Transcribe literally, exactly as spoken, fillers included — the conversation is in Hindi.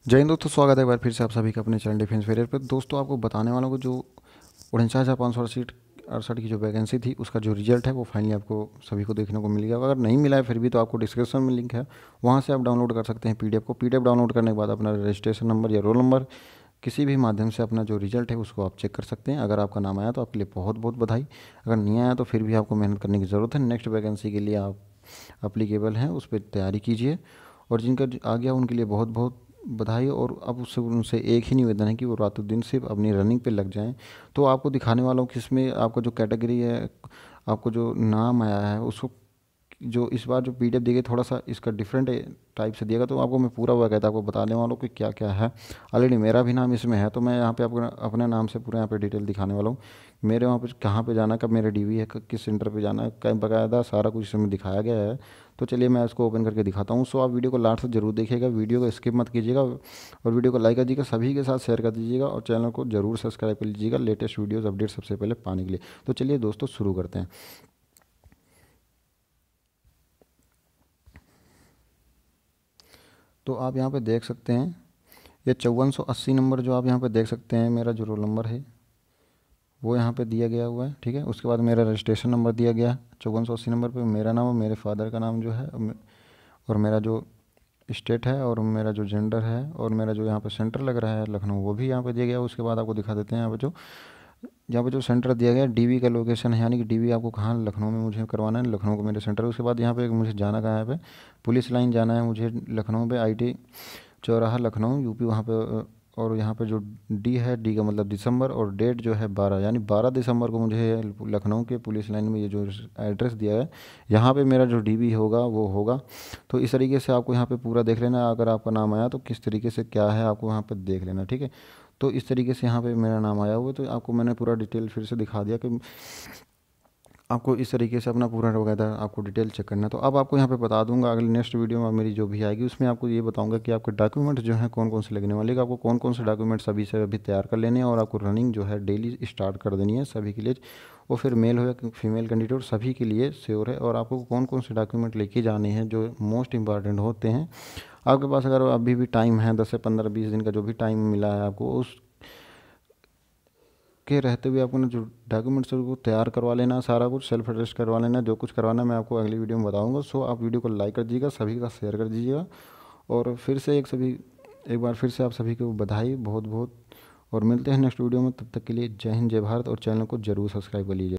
जय हिंद दोस्तों, स्वागत है एक बार फिर से आप सभी का अपने चैनल डिफेंस फेरियर पर। दोस्तों आपको बताने वालों को जो उनचास हज़ार पाँच सौ अड़सठ अड़सठ की जो वैकेंसी थी उसका जो रिजल्ट है वो फाइनली आपको सभी को देखने को मिल गया। अगर नहीं मिला है फिर भी तो आपको डिस्क्रिप्शन में लिंक है, वहाँ से आप डाउनलोड कर सकते हैं पीडीएफ को। पीडीएफ डाउनलोड करने के बाद अपना रजिस्ट्रेशन नंबर या रोल नंबर किसी भी माध्यम से अपना जो रिजल्ट है उसको आप चेक कर सकते हैं। अगर आपका नाम आया तो आपके लिए बहुत बहुत बधाई, अगर नहीं आया तो फिर भी आपको मेहनत करने की ज़रूरत है। नेक्स्ट वैकेंसी के लिए आप अप्लीकेबल हैं, उस पर तैयारी कीजिए। और जिनका आ गया उनके लिए बहुत बहुत बधाई। और अब उससे उनसे एक ही निवेदन है कि वो रातों दिन सिर्फ अपनी रनिंग पे लग जाएं। तो आपको दिखाने वाला हूँ कि इसमें आपका जो कैटेगरी है, आपको जो नाम आया है उसको जो इस बार जो पीडीएफ दी गई थोड़ा सा इसका डिफरेंट टाइप से दिएगा। तो आपको मैं पूरा वगैरह आपको बताने वाला हूँ कि क्या क्या है। ऑलरेडी मेरा भी नाम इसमें है तो मैं यहाँ पे आपको अपने नाम से पूरा यहाँ पे डिटेल दिखाने वाला हूँ। मेरे वहाँ पे कहाँ पे जाना है, कब मेरा डीवी है, क- किस सेंटर पे जाना है, कहीं बकायदा सारा कुछ इसमें दिखाया गया है। तो चलिए मैं इसको ओपन करके दिखाता हूँ। सो आप वीडियो को लास्ट तक जरूर देखिएगा, वीडियो को स्किप मत कीजिएगा और वीडियो को लाइक कर दीजिएगा, सभी के साथ शेयर कर दीजिएगा और चैनल को जरूर सब्सक्राइब कर लीजिएगा लेटेस्ट वीडियोज़ अपडेट सबसे पहले पाने के लिए। तो चलिए दोस्तों शुरू करते हैं। तो आप यहाँ पे देख सकते हैं ये चौवन सौ अस्सी नंबर जो आप यहाँ पे देख सकते हैं, मेरा जो रोल नंबर है वो यहाँ पे दिया गया हुआ है। ठीक है, उसके बाद मेरा रजिस्ट्रेशन नंबर दिया गया है चौवन सौ अस्सी नंबर पे, मेरा नाम और मेरे फादर का नाम जो है और मे- और मेरा जो स्टेट है और मेरा जो जेंडर है और मेरा जो यहाँ पे सेंटर लग रहा है लखनऊ वो भी यहाँ पे दिया गया है। उसके बाद आपको दिखा देते हैं यहाँ पे जो यहाँ पे जो सेंटर दिया गया है डीवी का लोकेशन है, यानी कि डीवी आपको कहाँ लखनऊ में मुझे करवाना है, लखनऊ को मेरे सेंटर है। उसके बाद यहाँ पे मुझे जाना कहाँ है, यहाँ पे पुलिस लाइन जाना है मुझे लखनऊ पे, आईटी चौराहा लखनऊ यूपी वहाँ पे। अ, और यहाँ पे जो डी है, डी का मतलब दिसंबर और डेट जो है बारह, यानी बारह दिसंबर को मुझे लखनऊ के पुलिस लाइन में ये जो एड्रेस दिया है यहाँ पे मेरा जो डीबी होगा वो होगा। तो इस तरीके से आपको यहाँ पे पूरा देख लेना, अगर आपका नाम आया तो किस तरीके से क्या है आपको यहाँ पे देख लेना। ठीक है, तो इस तरीके से यहाँ पे मेरा नाम आया हुआ है, तो आपको मैंने पूरा डिटेल फिर से दिखा दिया कि आपको इस तरीके से अपना पूरा वगैरह आपको डिटेल चेक करना है। तो अब आपको यहाँ पे बता दूंगा अगली नेक्स्ट वीडियो में मेरी जो भी आएगी उसमें आपको ये बताऊंगा कि आपके डॉक्यूमेंट जो हैं कौन कौन से लगने वाले हैं, आपको कौन कौन से डॉक्यूमेंट्स अभी से अभी तैयार कर लेने हैं और आपको रनिंग जो है डेली स्टार्ट कर देनी है सभी के लिए। वो फिर मेल हो या फीमेल कैंडिडेट सभी के लिए श्योर है। और आपको कौन कौन से डॉक्यूमेंट लेके जाने हैं जो मोस्ट इंपॉर्टेंट होते हैं आपके पास, अगर अभी भी टाइम है दस से पंद्रह बीस दिन का जो भी टाइम मिला है आपको, उस के रहते हुए आपको ना जो डॉक्यूमेंट्स है वो तैयार करवा लेना, सारा कुछ सेल्फ अटेस्ट करवा लेना, जो कुछ करवाना है मैं आपको अगली वीडियो में बताऊंगा। सो आप वीडियो को लाइक कर दीजिएगा, सभी का शेयर कर दीजिएगा। और फिर से एक सभी एक बार फिर से आप सभी को बधाई बहुत बहुत। और मिलते हैं नेक्स्ट वीडियो में, तब तक के लिए जय हिंद जय भारत और चैनल को जरूर सब्सक्राइब कर लीजिए।